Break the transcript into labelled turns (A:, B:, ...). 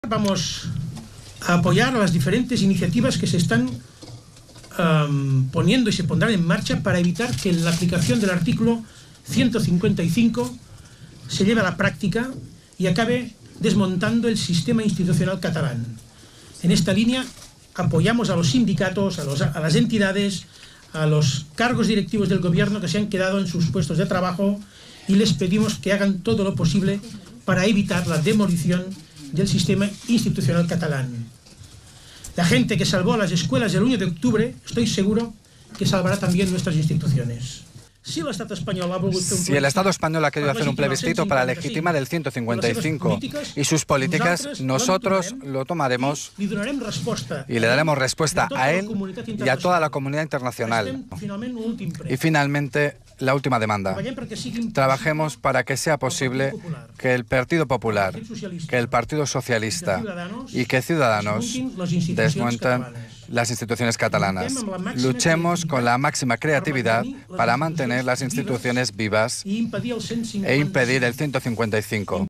A: Vamos a apoyar a las diferentes iniciativas que se están poniendo y se pondrán en marcha para evitar que la aplicación del artículo 155 se lleve a la práctica y acabe desmontando el sistema institucional catalán. En esta línea apoyamos a los sindicatos, a las entidades, a los cargos directivos del gobierno que se han quedado en sus puestos de trabajo y les pedimos que hagan todo lo posible para evitar la demolición del sistema institucional catalán. La gente que salvó a las escuelas el 1 de octubre, estoy seguro que salvará también nuestras instituciones. Si el Estado español ha querido hacer un plebiscito para legitimar el 155 y sus políticas, nosotros lo tomaremos y le daremos respuesta a él y a toda la comunidad internacional. Y finalmente, la última demanda. Trabajemos para que sea posible que el Partido Popular, que el Partido Socialista y que Ciudadanos desmonten las instituciones catalanas. Luchemos con la máxima creatividad para mantener las instituciones vivas e impedir el 155.